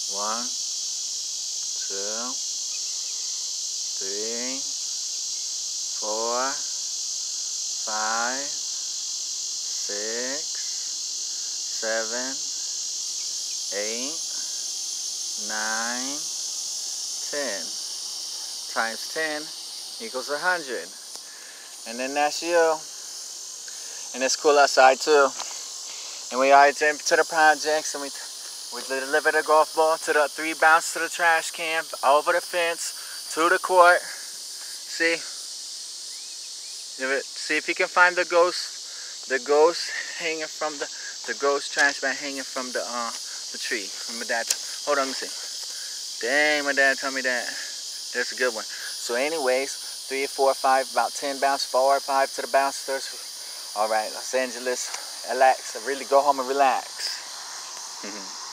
1, 2, 3, 4, 5, 6, 7, 8, 9, 10. Times 10 equals 100. And then that's you. And it's cool outside too. And we already went to the projects, and we delivered a golf ball to the 3 bounce to the trash can, over the fence, to the court. See? See if you can find the ghost hanging from the ghost trash bag hanging from the tree. My dad, hold on, let me see. Dang, my dad told me that. That's a good one. So anyways, 3, 4, 5, about 10 bounce, 4 or 5 to the bouncers. All right, Los Angeles, relax. Really go home and relax.